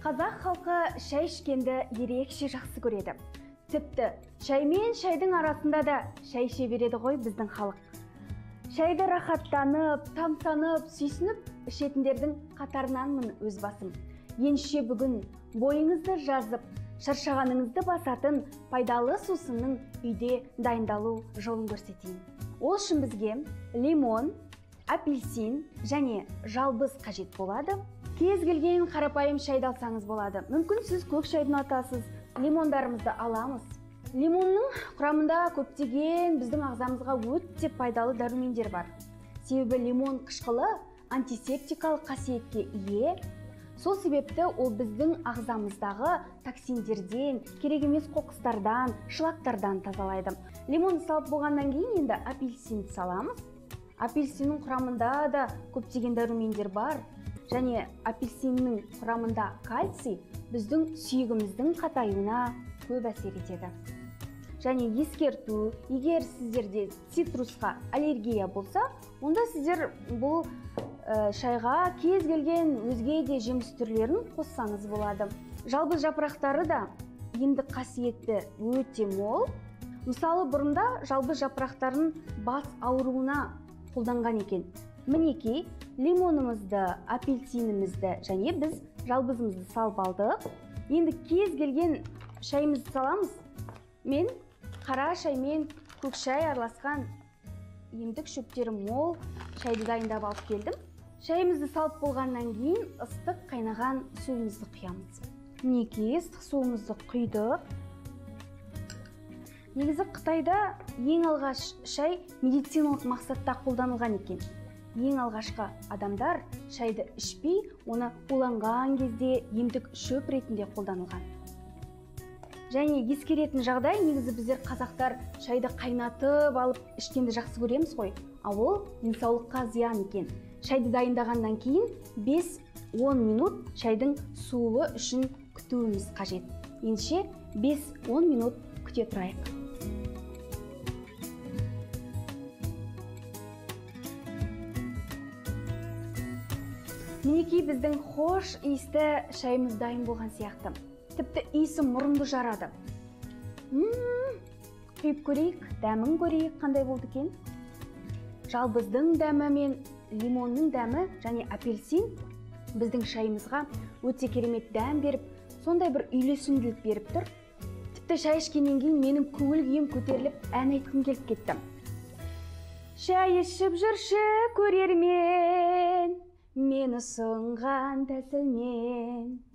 Қазақ халқы шай ішкенді ерекше жақсы көреді. Тіпті шай мен шайдың арасында да шай іше береді ғой біздің халық. Шайды рахаттанып, тамсанып, сүйсініп ішетіндердің қатарынанмын өз басым. Енше бүгін бойыңызды жазып, шаршағаныңызды басатын пайдалы сусынның үйде дайындалу жолын көрсетейін. Ол үшін бізге лимон, апельсин және жалбыз қажет болады. Кез келген қарапайым шайды алсаңыз болады. Мүмкін сіз көк шайды ұнатасыз, лимондарымызды аламыз. Лимонның құрамында көптеген біздің ағзамызға өте пайдалы дәрумендер бар. Себебі лимон қышқылы антисептикалық қасиетке ие. Сол себепті ол біздің ағзамыздағы токсиндерден, керек емес қоқыстардан, шлактардан тазалайды. Лимон салып болғаннан кейін енді апельсин саламыз. Апельсиннің құрамында да көптеген дәрумендер бар. Және апельсиннің құрамында кальций біздің сүйегіміздің қатаюына көп әсер етеді. Және ескерту, егер сіздерде цитрусқа аллергия болса, онда сіздер бұл шайға кез келген өзге де жеміс түрлерін қоссаңыз болады. Жалбыз жапырақтары да емдік қасиеті өте мол. Мысалы, бұрында жалбыз жапырақтарын бас ауруына қолданған екен. Мінекей, лимонымызды, апельсинімізді және біз жалбызымызды салып алдық. Енді кез келген шайымызды саламыз. Мен қара шай мен көк шай араласқан емдік шөптері мол шайды дайындап алып келдім. Шайымызды салып болғаннан кейін ыстық қайнаған суымызды құямыз. Мінекей, ыстық суымызды құйдық. Негізі Қытайда ең алғаш шай медициналық мақсатта қолданылған екен. Ең алғашқы адамдар шайды ішпей, оны уланған кезде емдік шөп ретінде қолданылған. Және ескеретін жағдай, негізі біздер қазақтар шайды қайнатып алып ішкенді жақсы көреміз ғой. Ал ол денсаулыққа зиян екен. Шайды дайындағаннан кейін 5-10 минут шайдың суы үшін күтуіміз қажет. Ендеше 5-10 минут күте тұрайық. Мінекей біздің хош иісті шайымыз дайын болған сияқты. Тіпті иісі мұрынды жарады. Құйып көрейік, дәмін көрейік, қандай болды екен? Жалбыздың дәмі мен лимонның дәмі және апельсин біздің шайымызға өте керемет дәм беріп, сондай бір үйлесімділік беріп тұр. Тіпті шай ішкеннен кейін менің көңіл күйім көтеріліп, ән айтқым келіп кетті. Шай ішіп жүрші көрермен, мені ұсынған тәсілмен.